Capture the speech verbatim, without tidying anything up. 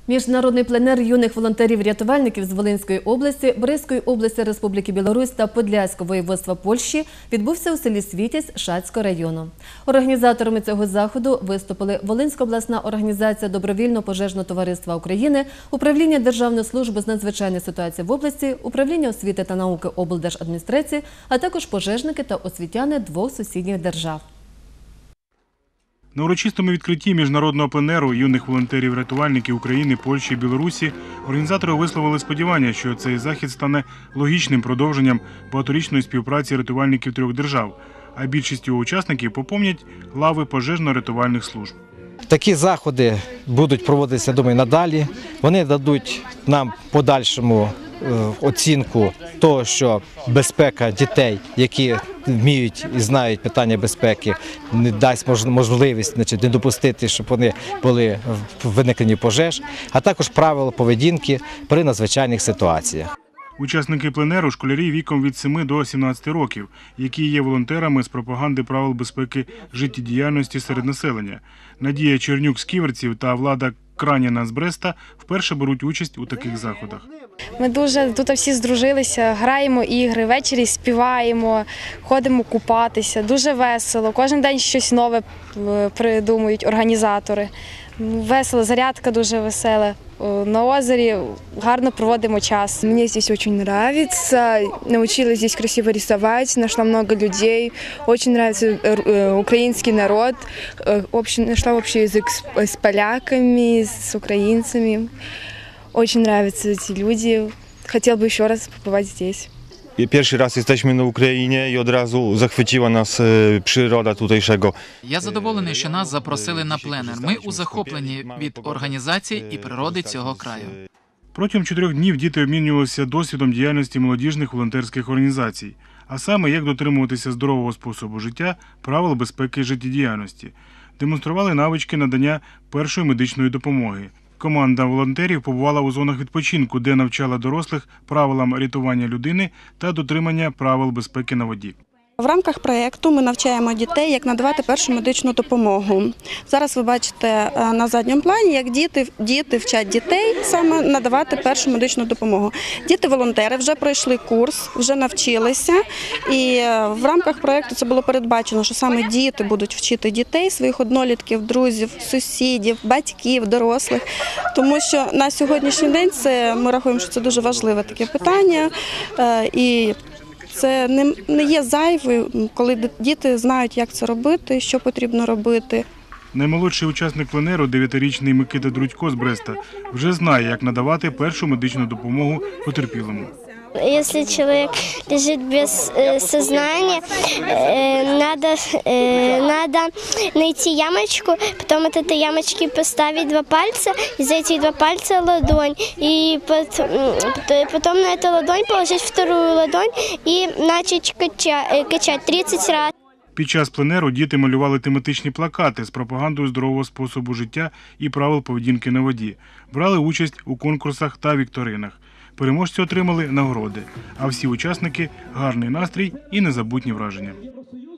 Міжнародний пленер юних волонтерів-рятувальників з Волинської області, Брестської області Республіки Білорусь та Подляського воєводства Польщі відбувся у селі Світязь Шацького району. Організаторами цього заходу виступили Волинська обласна організація Добровільного пожежного товариства України, Управління Державної служби з надзвичайних ситуацій в області, Управління освіти та науки облдержадміністрації, а також пожежники та освітяни двох сусідніх держав. На урочистому відкритті міжнародного пленеру юних волонтерів-рятувальників України, Польщі і Білорусі організатори висловили сподівання, що цей захід стане логічним продовженням багаторічної співпраці рятувальників трьох держав, а більшість його учасників поповнять лави пожежно-рятувальних служб. Такі заходи будуть проводитися, думаю, надалі. Вони дадуть нам подальшому оцінку того, що безпека дітей, які вміють і знають питання безпеки, не дасть можливість, значить, не допустити, щоб вони були в виникненні пожеж, а також правила поведінки при надзвичайних ситуаціях. Учасники пленеру – школярі віком від семи до сімнадцяти років, які є волонтерами з пропаганди правил безпеки життєдіяльності серед населення. Надія Чернюк з Ківерців та Влада Краніна з Бреста вперше беруть участь у таких заходах. Ми дуже тут всі здружилися, граємо ігри, ввечері співаємо, ходимо купатися. Дуже весело. Кожен день щось нове придумують організатори. Весело, зарядка дуже весела. На озері гарно проводимо час. Мне здесь очень нравится. Научилась здесь красиво рисовать, нашла много людей. Очень нравится украинский народ. Нашла общий язык с поляками, с украинцами. Очень нравятся эти люди. Хотела бы еще раз побывать здесь. Pierwszy raz jesteśmy na Ukrainie i od razu zachwyciła nas przyroda tutejszego. Я задоволений, що нас запросили на пленер. Ми у захопленні від організації і природи цього краю. Протягом чотирьох днів діти обмінювалися досвідом діяльності молодіжних волонтерських організацій, а саме як дотримуватися здорового способу життя, правил безпеки життєдіяльності. Демонстрували навички надання першої медичної допомоги. Команда волонтерів побувала у зонах відпочинку, де навчала дорослих правилам рятування людини та дотримання правил безпеки на воді. В рамках проєкту ми навчаємо дітей, як надавати першу медичну допомогу. Зараз ви бачите на задньому плані, як діти, діти вчать дітей саме надавати першу медичну допомогу. Діти-волонтери вже пройшли курс, вже навчилися. І в рамках проєкту це було передбачено, що саме діти будуть вчити дітей, своїх однолітків, друзів, сусідів, батьків, дорослих. Тому що на сьогоднішній день це, ми рахуємо, що це дуже важливе таке питання. І це не, не є зайвою, коли діти знають, як це робити, що потрібно робити. Наймолодший учасник пленеру, дев'ятирічний Микита Друдько з Бреста, вже знає, як надавати першу медичну допомогу потерпілому. Если человек лежит без э, сознания, э, надо, э, надо найти ямочку, потом от этой ямочки поставить два пальца, и за эти два пальца ладонь, и потом на эту ладонь положить вторую ладонь и начать качать, качать тридцать раз. Під час пленеру діти малювали тематичні плакати з пропагандою здорового способу життя і правил поведінки на воді. Брали участь у конкурсах та вікторинах. Переможці отримали нагороди, а всі учасники – гарний настрій і незабутні враження.